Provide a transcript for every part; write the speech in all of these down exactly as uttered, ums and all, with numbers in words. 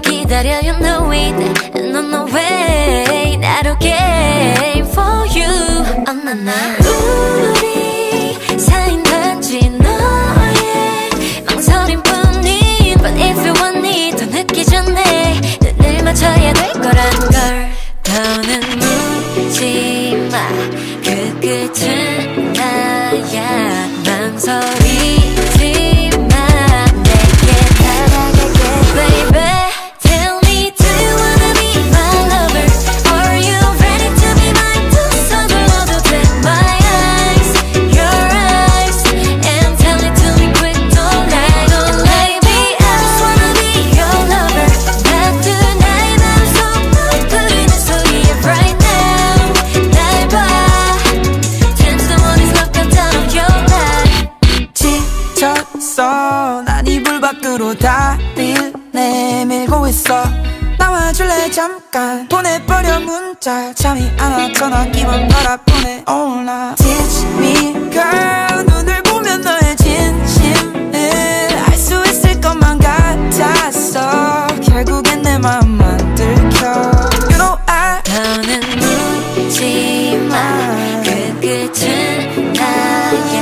기다려 you know it and on the way 나로 game for you oh, na, na. 우리 사이인지 너의 망설임뿐인 But if you want it 더 늦기 전에 눈을 맞춰야 될 거란 걸 더는 묻지마 그 끝은 나야 망설이지마 내게 다가갈게 baby Tell me do you wanna be my lover Are you ready to be mine 두 손을 얻어도 돼 my eyes your eyes And tell it to me quick don't lie don't lie me I just wanna be your lover 나도 나의 맘속 부르는 소리에 right now 날 봐 Change the one who's locked out of your life 지쳤어 난 이불 밖으로 다리를 내밀고 있어 나와줄래 잠깐 보내버려 문자 잠이 안 와 전화기만 바라보네 all night Teach me girl 눈을 보면 너의 진심을 알 수 있을 것만 같았어 결국엔 내 맘만 들켜 You know I 더는 묻지마 그 끝은 나야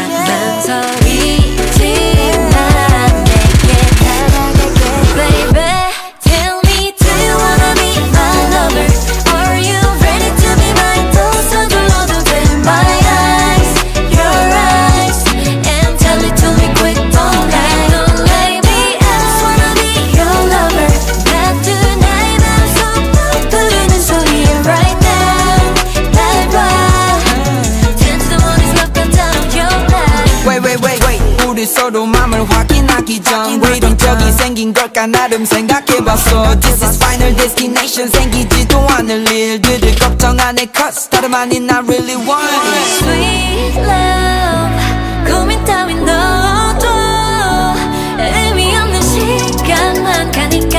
망설이지마 내게 다가갈게 baby Tell me do you wanna be my lover Are you ready to be mine 두 손 둘러도 돼 my eyes your eyes And tell it to me quick don't lie don't lie me I just wanna be your lover 나도 나의 맘속 부르는 소리에 right now 날 봐 Change the one who's locked out of your life Wait wait wait wait 우리 서로 맘을 확인하기 전 왜 이런 적이 생긴 걸까 나름 생각해봤어 This is final destination 생기지도 않을 일들을 걱정 안 해 cause 다름 아닌 I really want Sweet love 고민 따윈 넣어도 의미 없는 시간만 가니까